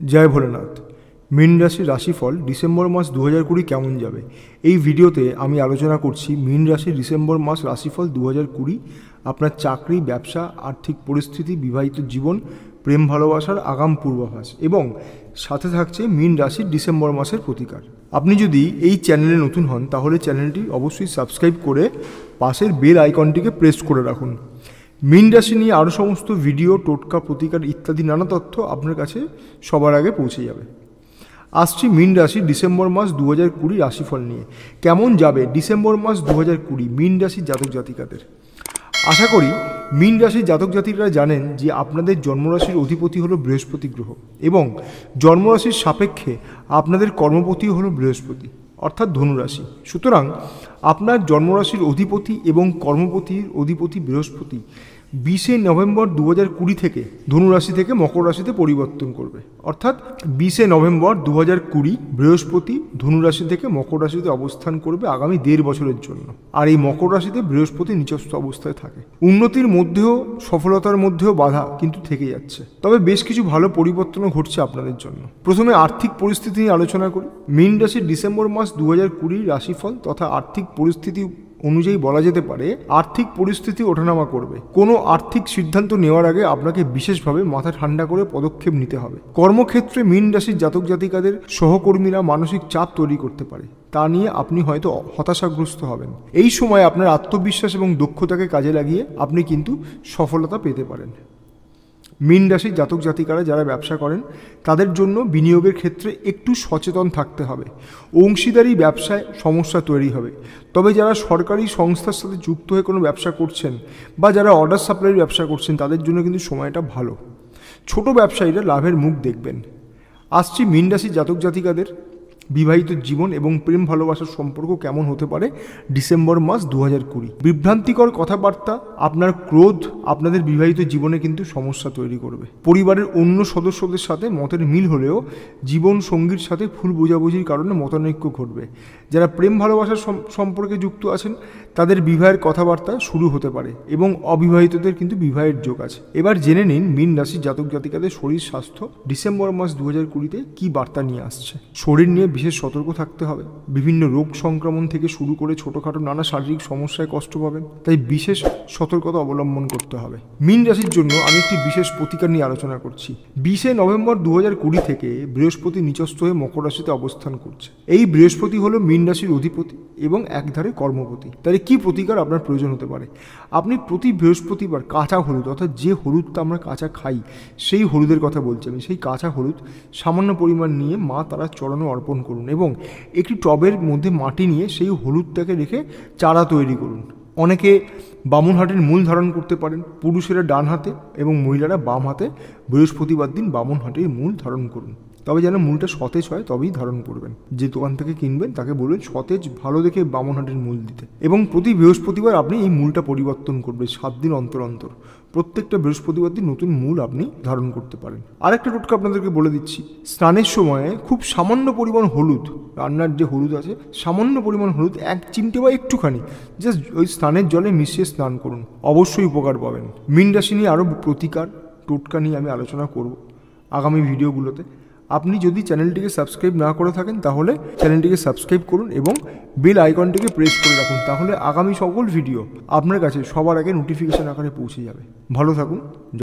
জয় ভোলেনাথ। মীন রাশির রাশিফল ডিসেম্বর মাস 2020 কেমন যাবে, এই ভিডিওতে আমি আলোচনা করছি মীন রাশির ডিসেম্বর মাস রাশিফল 2020। আপনার চাকরি, ব্যবসা, আর্থিক পরিস্থিতি, বিবাহিত জীবন, প্রেম ভালোবাসার আগাম পূর্বাভাস এবং সাথে থাকছে মীন রাশির ডিসেম্বর মাসের প্রতিকার। আপনি যদি এই চ্যানেলে নতুন হন তাহলে চ্যানেলটি অবশ্যই সাবস্ক্রাইব করে পাশের বেল আইকনটিকে প্রেস করে রাখুন। মীন রাশি নিয়ে আরও সমস্ত ভিডিও, টোটকা, প্রতিকার ইত্যাদি নানা তথ্য আপনার কাছে সবার আগে পৌঁছে যাবে। আসছি মীন রাশির ডিসেম্বর মাস 2020 রাশিফল নিয়ে। কেমন যাবে ডিসেম্বর মাস 2020 মীন রাশির জাতক জাতিকাদের? আশা করি মীন রাশির জাতক জাতিকারা জানেন যে আপনাদের জন্মরাশির অধিপতি হলো বৃহস্পতি গ্রহ এবং জন্মরাশির সাপেক্ষে আপনাদের কর্মপতিও হলো বৃহস্পতি, অর্থাৎ ধনুরাশি। সুতরাং আপনার জন্মরাশির অধিপতি এবং কর্মপতির অধিপতি বৃহস্পতি 20 নভেম্বর 2020 থেকে ধনুরাশি থেকে মকর রাশিতে পরিবর্তন করবে। অর্থাৎ 20 নভেম্বর 2020 বৃহস্পতি ধনুরাশি থেকে মকর রাশিতে অবস্থান করবে আগামী 1.5 বছরের জন্য। আর এই মকর রাশিতে বৃহস্পতি নিচস্থ অবস্থায় থাকে। উন্নতির মধ্যেও, সফলতার মধ্যেও বাধা কিন্তু থেকে যাচ্ছে, তবে বেশ কিছু ভালো পরিবর্তনও ঘটছে আপনাদের জন্য। প্রথমে আর্থিক পরিস্থিতি নিয়ে আলোচনা করি। মীন রাশির ডিসেম্বর মাস 2020 রাশিফল তথা আর্থিক পরিস্থিতি অনুযায়ী বলা যেতে পারে আর্থিক পরিস্থিতি ওঠানামা করবে। কোনো আর্থিক সিদ্ধান্ত নেওয়ার আগে আপনাকে বিশেষভাবে মাথা ঠান্ডা করে পদক্ষেপ নিতে হবে। কর্মক্ষেত্রে মীন রাশির জাতক জাতিকাদের সহকর্মীরা মানসিক চাপ তৈরি করতে পারে, তা নিয়ে আপনি হয়তো হতাশাগ্রস্ত হবেন। এই সময় আপনার আত্মবিশ্বাস এবং দক্ষতাকে কাজে লাগিয়ে আপনি কিন্তু সফলতা পেতে পারেন। মীন রাশির জাতক জাতিকারা যারা ব্যবসা করেন তাদের জন্য বিনিয়োগের ক্ষেত্রে একটু সচেতন থাকতে হবে। অংশীদারি ব্যবসায় সমস্যা তৈরি হবে, তবে যারা সরকারি সংস্থার সাথে যুক্ত হয়ে কোনো ব্যবসা করছেন বা যারা অর্ডার সাপ্লাইয়ের ব্যবসা করছেন তাদের জন্য কিন্তু সময়টা ভালো। ছোট ব্যবসায়ীরা লাভের মুখ দেখবেন। আসছি মীন রাশির জাতক জাতিকাদের বিবাহিত জীবন এবং প্রেম ভালোবাসার সম্পর্ক কেমন হতে পারে ডিসেম্বর মাস 2020। বিভ্রান্তিকর কথাবার্তা, আপনার ক্রোধ আপনাদের বিবাহিত জীবনে কিন্তু সমস্যা তৈরি করবে। পরিবারের অন্য সদস্যদের সাথে মতের মিল হলেও জীবন সঙ্গীর সাথে ভুল বোঝাবুঝির কারণে মতানৈক্য ঘটবে। যারা প্রেম ভালোবাসার সম্পর্কে যুক্ত আছেন তাদের বিবাহের কথাবার্তা শুরু হতে পারে এবং অবিবাহিতদের কিন্তু বিবাহের যোগ আছে। এবার জেনে নিন মীন রাশির জাতক জাতিকাদের শরীর স্বাস্থ্য ডিসেম্বর মাস 2020-তে কী বার্তা নিয়ে আসছে। শরীর নিয়ে বিশেষ সতর্ক থাকতে হবে। বিভিন্ন রোগ সংক্রমণ থেকে শুরু করে ছোটোখাটো নানা শারীরিক সমস্যায় কষ্ট পাবেন, তাই বিশেষ সতর্কতা অবলম্বন করতে হবে। মীন রাশির জন্য আমি একটি বিশেষ প্রতিকার নিয়ে আলোচনা করছি। 20 নভেম্বর 2020 থেকে বৃহস্পতি নিচস্থ হয়ে মকর রাশিতে অবস্থান করছে। এই বৃহস্পতি হলো মীন রাশির অধিপতি এবং একধারে কর্মপতি। তাহলে কি প্রতিকার আপনার প্রয়োজন হতে পারে? আপনি প্রতি বৃহস্পতিবার কাঁচা হলুদ, অর্থাৎ যে হলুদটা আমরা কাঁচা খাই সেই হলুদের কথা বলছি আমি, সেই কাঁচা হলুদ সামান্য পরিমাণ নিয়ে মা তারার চরণে অর্পণ করুন এবং একটি টবের মধ্যে মাটি নিয়ে সেই হলুদটাকে রেখে চারা তৈরি করুন। অনেকে বামুনহাটের মূল ধারণ করতে পারেন। পুরুষেরা ডান হাতে এবং মহিলারা বাম হাতে বৃহস্পতিবার দিন বামুনহাটের মূল ধারণ করুন। তবে যেন মূলটা সতেজ হয় তবেই ধারণ করবেন। যে দোকান থেকে কিনবেন তাকে বলবেন সতেজ ভালো দেখে বামুনহাটের মূল দিতে। এবং প্রতি বৃহস্পতিবার আপনি এই মূলটা পরিবর্তন করবেন 7 দিন অন্তর অন্তর। প্রত্যেকটা বৃহস্পতিবার দিন নতুন মূল আপনি ধারণ করতে পারেন। আরেকটা টোটকা আপনাদেরকে বলে দিচ্ছি। স্নানের সময় খুব সামান্য পরিমাণ হলুদ, রান্নার যে হলুদ আছে সামান্য পরিমাণ হলুদ 1 চিমটে বা একটুখানি জাস্ট ওই স্নানের জলে মিশিয়ে স্নান করুন, অবশ্যই উপকার পাবেন। মীন রাশি নিয়ে আরও প্রতিকার, টোটকা নিয়ে আমি আলোচনা করব আগামী ভিডিওগুলোতে। আপনি যদি চ্যানেলটিকে সাবস্ক্রাইব না করে থাকেন তাহলে চ্যানেলটিকে সাবস্ক্রাইব করুন এবং বেল আইকনটিকে প্রেস করে রাখুন, তাহলে আগামী সকল ভিডিও আপনার কাছে সবার আগে নোটিফিকেশন আকারে পৌঁছে যাবে। ভালো থাকুন।